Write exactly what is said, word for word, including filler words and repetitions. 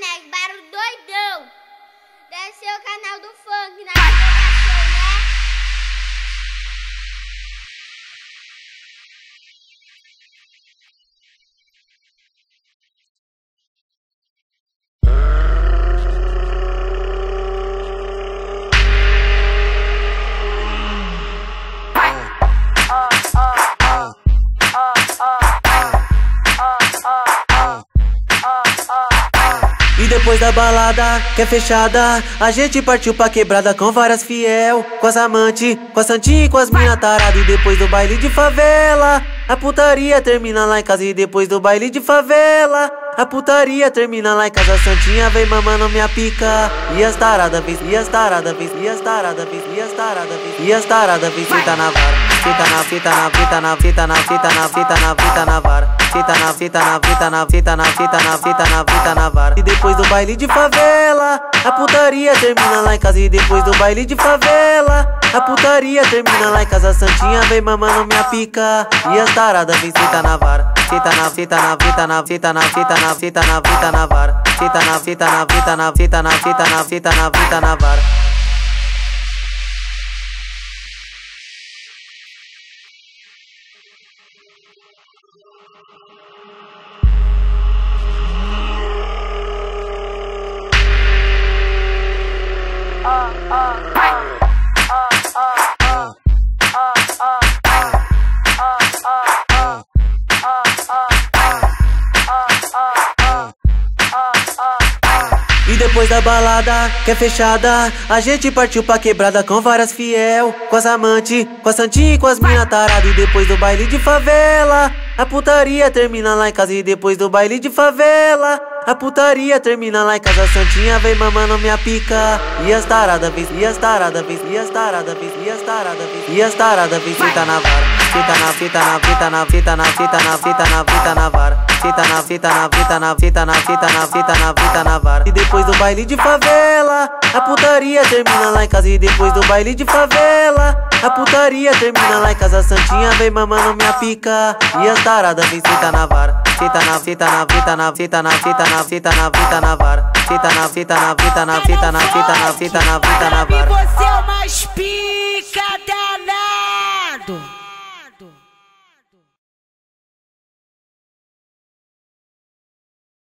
Nego, barulho doidão. Deve ser o canal do funk na gravação, né? E depois da balada, que é fechada, a gente partiu pra quebrada com várias fiel, com as amantes, com a santinha e com as mina tarada. E depois do baile de favela, a putaria termina lá em casa. E depois do baile de favela, a putaria termina lá em casa. A santinha vem mamando minha pica, e as tarada vem, e as tarada vem, e as tarada vem, e as tarada vem, e as tarada vem, fita na vara. Fita na fita na fita na fita na fita na fita na fita na vara. Fita na fita na fita na fita na fita na fita na fita na vara. E depois do baile de favela, a putaria termina lá em casa. E depois do baile de favela, a putaria termina lá em casa. A santinha vem mamando minha pica, e as tarada vem fita na vara. Fita na fita na fita na fita na fita na fita na fita na vara. Fita na fita na fita na fita na fita na fita na fita na vara. E depois da balada, que é fechada, a gente partiu pra quebrada com várias fiel, com as amantes, com a santinha e com as mina tarada. E depois do baile de favela, a putaria termina lá em casa. E depois do baile de favela, a putaria termina lá em casa. A santinha vem mamando minha pica, e as tarada vem, e as tarada vem, e as tarada vem, e as tarada vem, e as tarada vem, fita na vara. Fita na fita na fita na fita na fita na fita na fita na vara. Fita na fita na fita na fita na fita na fita na fita na vara. E depois do baile de favela, a putaria termina lá em casa. E depois do baile de favela, a putaria termina lá em casa. A santinha vem mamando minha pica, e as tarada vem fita na vara. Fita na fita na fita na fita na fita na fita na fita na vara. Fita na fita na fita na fita na fita na fita na fita na vara. Você é o mais pica danado.